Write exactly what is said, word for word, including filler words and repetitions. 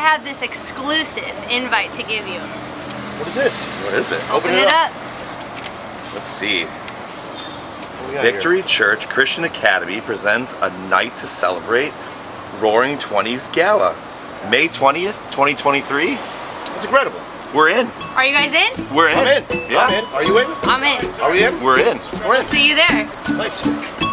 have this exclusive invite to give you. What is this? What is it? Open, Open it, it up. up. Let's see. Victory here? Church Christian Academy presents a night to celebrate Roaring Twenties Gala. May twentieth, twenty twenty-three. That's incredible. We're in. Are you guys in? We're in. I'm in. Yeah. I'm in. Are you in? I'm in. Are we in? We're in. We're in. See you there. Nice.